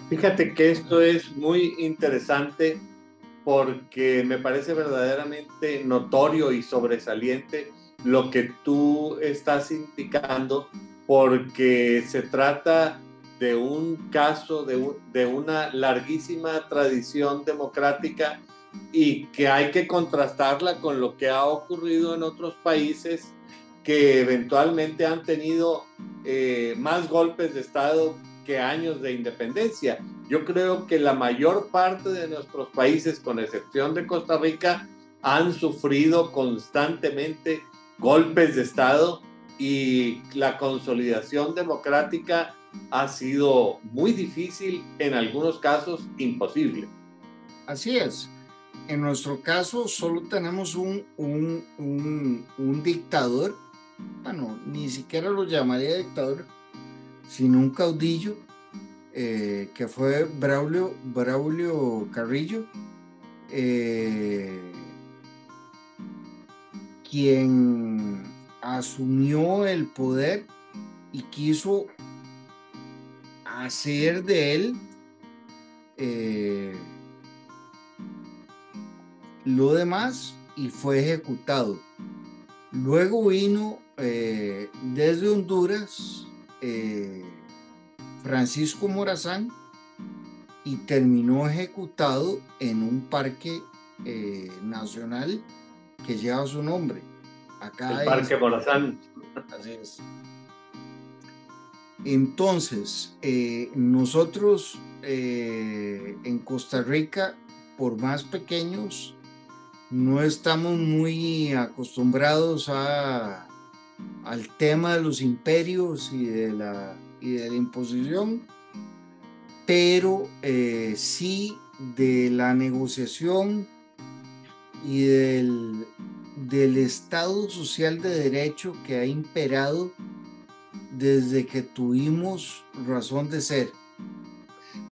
Fíjate que esto es muy interesante porque me parece verdaderamente notorio y sobresaliente lo que tú estás indicando, porque se trata de un caso de una larguísima tradición democrática y que hay que contrastarla con lo que ha ocurrido en otros países que eventualmente han tenido más golpes de Estado que años de independencia. Yo creo que la mayor parte de nuestros países, con excepción de Costa Rica, han sufrido constantemente golpes de Estado y la consolidación democrática ha sido muy difícil, en algunos casos imposible. Así es. En nuestro caso, solo tenemos un dictador. Bueno, ni siquiera lo llamaría dictador, sino un caudillo, que fue Braulio Carrillo, quien asumió el poder y quiso hacer de él lo demás, y fue ejecutado. Luego vino desde Honduras Francisco Morazán, y terminó ejecutado en un parque nacional que lleva su nombre. El Acá Parque Morazán. así es. Entonces, nosotros en Costa Rica, por más pequeños, no estamos muy acostumbrados al tema de los imperios y de la imposición, pero sí de la negociación y del Estado social de derecho que ha imperado desde que tuvimos razón de ser.